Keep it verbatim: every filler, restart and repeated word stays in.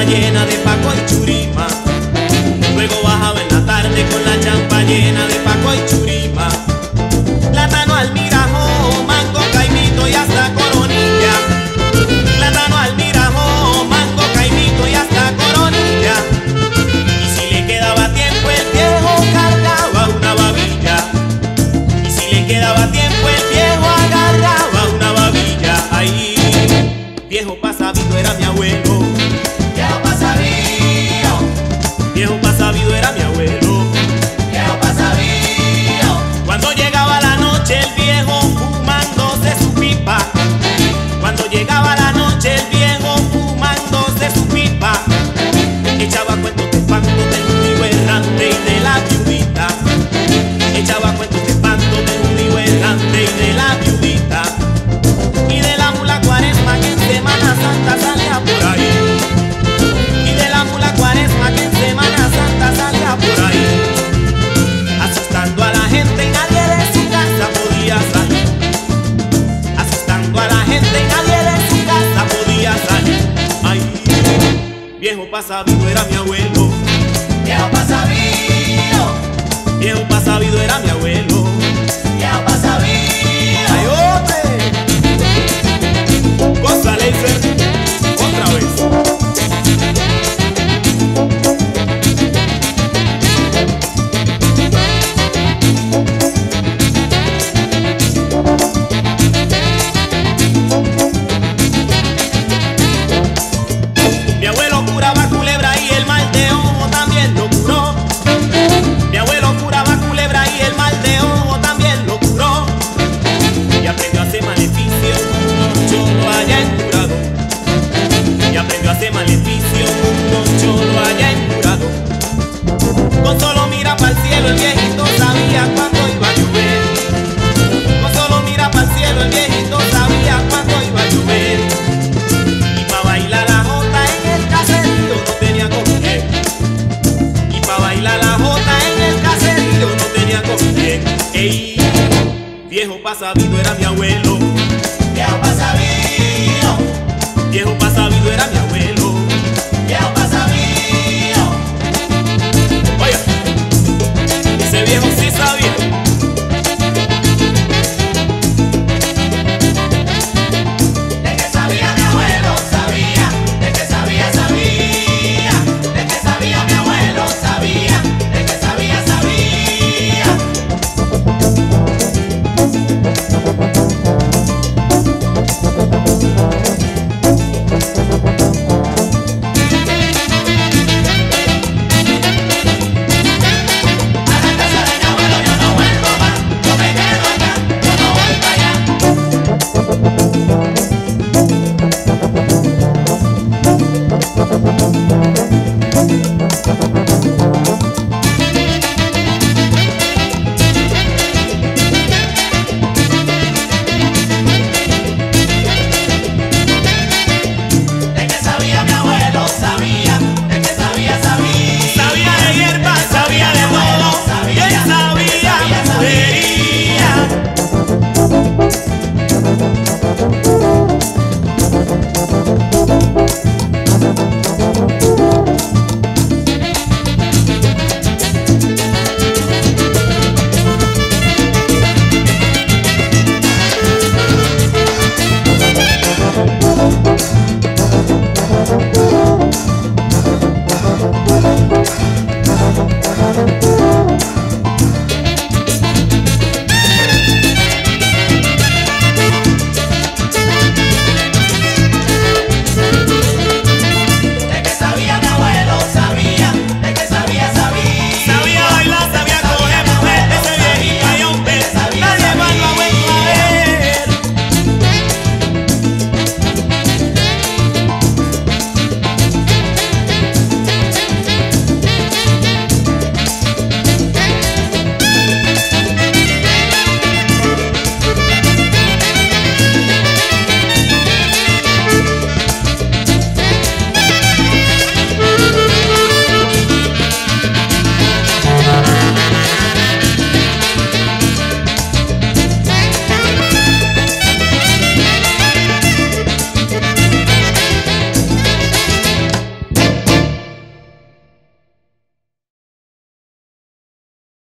llena de Paco y Churima. Luego bajaba en la tarde con la champa llena de Paco y Churima. Plátano, almirajo, mango, caimito y hasta coronilla. Plátano, almirajo, mango, caimito y hasta coronilla. Y si le quedaba tiempo el viejo cargaba una babilla. Y si le quedaba tiempo el viejo agarraba una babilla. Ahí, viejo pasabido era mi abuelo. Viejo pasabido, Viejo pasabido era mi abuelo. viejo pasabido, Cuando llegaba la noche el viejo fumándose su pipa. Cuando llegaba la noche el viejo fumándose su pipa. Echaba cuentos de espanto del judío errante y de la viudita. Echaba cuentos de espanto del judío errante y de la viudita. Y de la mula Cuaresma que en Semana Santa salía por ahí. Y de la mula Cuaresma que en Semana Santa salía por ahí. Asustando a la gente y nadie de su casa podía salir. Asustando a la gente y nadie de su casa podía salir. Ay, viejo pasabido era mi abuelo. viejo pasabido, Viejo pasabido era mi abuelo. viejo pasabido. ¡Ay, hombre! Cosa Laser, otra vez. Mi abuelo curaba culebra y el mal de ojo también lo curó. Mi abuelo curaba culebra y el mal de ojo también lo curó. Y aprendió a hacer maleficio un cholo allá en Curado. Y aprendió a hacer maleficio un cholo allá en Curado. Con solo mira para el cielo el viejito sabía cuándo iba a llover. Con solo mira para el cielo el viejito sabía cuándo iba a llover. Y pa' bailar la jota en el caserío no tenía con quién. Y pa' bailar la jota en el caserío no tenía con quién. Ey, viejo pasabido era mi abuelo. Viejo pasabido, Viejo pasabido era mi abuelo. viejo pasabido, Oiga, ese viejo sí sabía. de que sabía mi abuelo, sabía, de que sabía, sabía, de que sabía mi abuelo, sabía, de que sabía, sabía. A la casa de mi abuelo yo no vuelvo más, yo me quedo acá, yo no voy para allá. De que sabía mi abuelo, sabía, de que sabía, sabía. Sabía de hierba, sabía de todo. Y él sabía brujería. Viejo